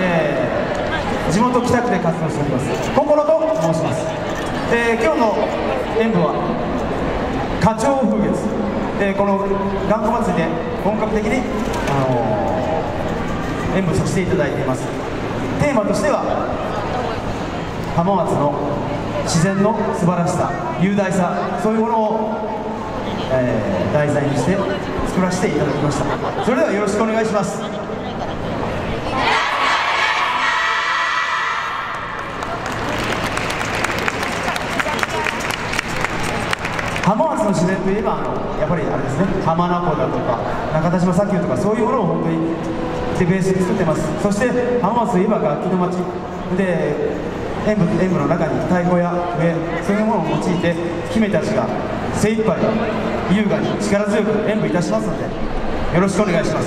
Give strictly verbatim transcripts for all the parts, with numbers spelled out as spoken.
えー、地元北区で活動しております心と申します。えー、今日の演舞は花鳥風月、えー、この頑固祭りで本格的に、あのー、演舞させていただいています。テーマとしては浜松の自然の素晴らしさ、雄大さ、そういうものを、えー、題材にして作らせていただきました。それではよろしくお願いします。浜松の自然といえば、あのやっぱりあれですね、浜名湖だとか中田島砂丘とか、そういうものを本当にでベースに作ってます。そして浜松といえば楽器の町で、演舞、演舞の中に太鼓や笛、そういうものを用いて姫たちが精一杯優雅に力強く演舞いたしますので、よろしくお願いします。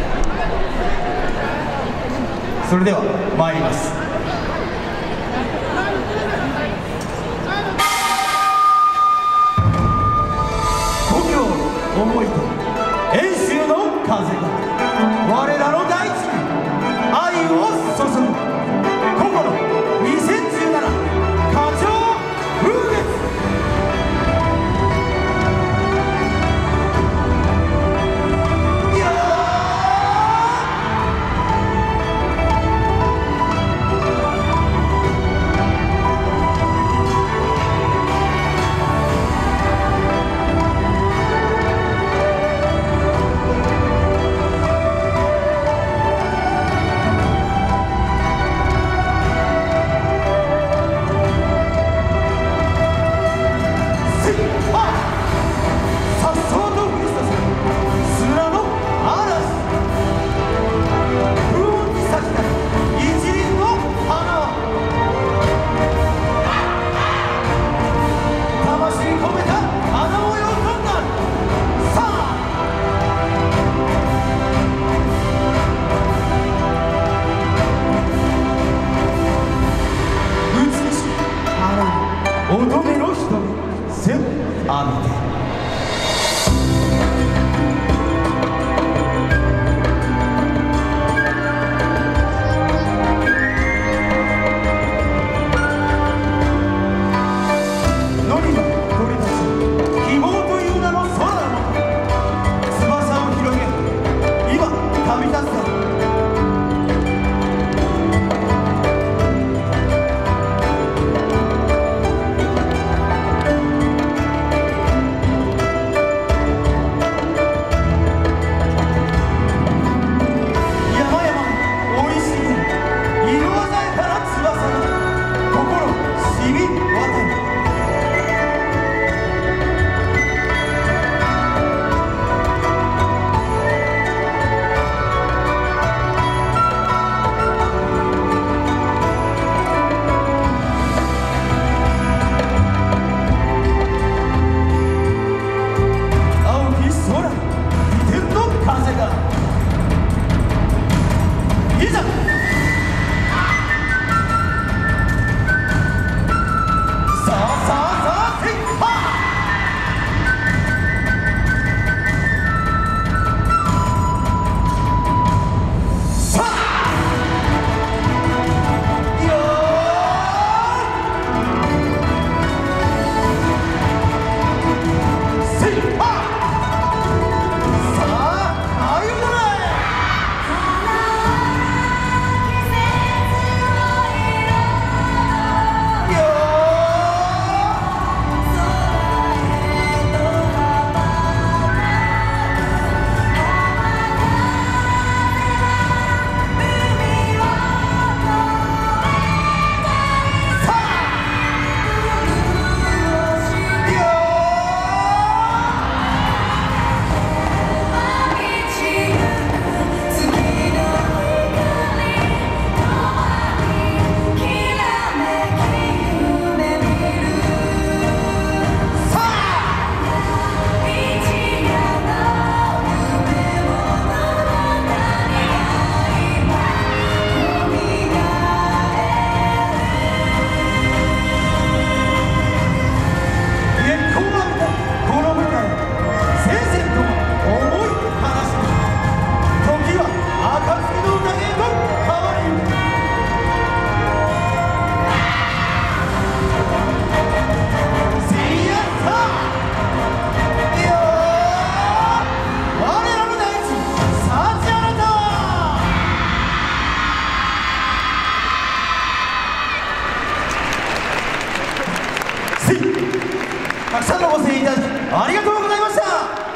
それでは参ります。故郷の思いと遠州の風が我らの大地に愛を注ぐ心にせんじゅうなな花鳥風月。いやーたくさんのご声援いただきありがとうございました。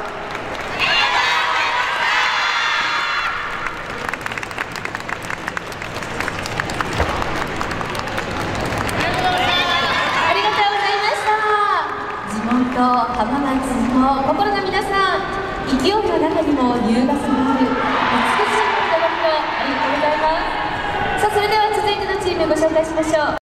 浜松の心の皆さん、勢いの中にも優雅さがある美しい言葉とありがとうございます。さあ、それでは続いてのチームご紹介しましょう。